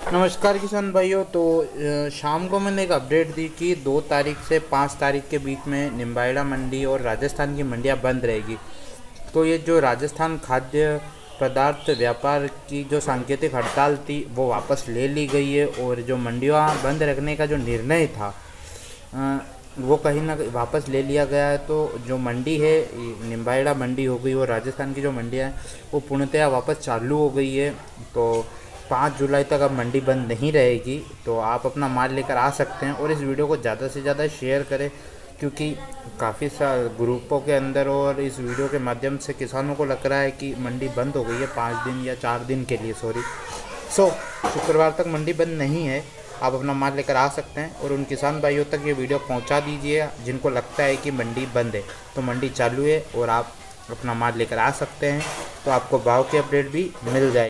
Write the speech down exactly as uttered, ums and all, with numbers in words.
नमस्कार किसान भाइयों। तो अ, शाम को मैंने एक अपडेट दी कि दो तारीख से पाँच तारीख के बीच में निम्बाहेड़ा मंडी और राजस्थान की मंडियां बंद रहेगी। तो ये जो राजस्थान खाद्य पदार्थ व्यापार की जो सांकेतिक हड़ताल थी वो वापस ले ली गई है, और जो मंडियां बंद रखने का जो निर्णय था अ, वो कहीं ना कहीं वापस ले लिया गया है। तो जो मंडी है ये निम्बाहेड़ा मंडी हो गई और राजस्थान की जो मंडियाँ हैं वो पूर्णतः वापस चालू हो गई है। तो पाँच जुलाई तक अब मंडी बंद नहीं रहेगी, तो आप अपना माल लेकर आ सकते हैं। और इस वीडियो को ज़्यादा से ज़्यादा शेयर करें, क्योंकि काफ़ी सा ग्रुपों के अंदर और इस वीडियो के माध्यम से किसानों को लग रहा है कि मंडी बंद हो गई है पाँच दिन या चार दिन के लिए, सॉरी। सो शुक्रवार तक मंडी बंद नहीं है, आप अपना माल लेकर आ सकते हैं। और उन किसान भाइयों तक ये वीडियो पहुंचा दीजिए जिनको लगता है कि मंडी बंद है। तो मंडी चालू है और आप अपना माल लेकर आ सकते हैं, तो आपको भाव की अपडेट भी मिल जाए।